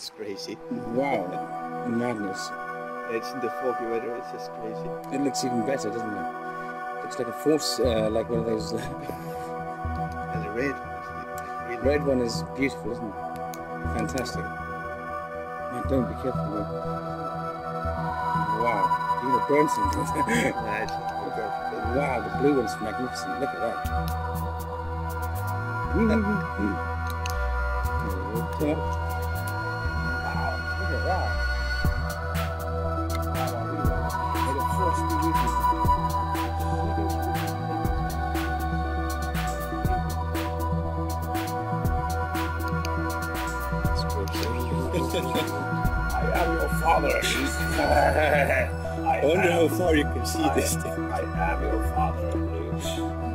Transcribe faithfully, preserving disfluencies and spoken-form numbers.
It's crazy. Wow, madness. It's in the foggy weather, it's just crazy. It looks even better, doesn't it? Looks like a force, uh, like one of those... And the red, really red one is beautiful, isn't it? Fantastic. Man, don't be careful, though. Wow, you're going to burn something. Nah, it's not perfect. Wow, the blue one's magnificent. Look at that. Mm-hmm. Wow, look at that. I am your father. I wonder how far you can see this thing. I am your father.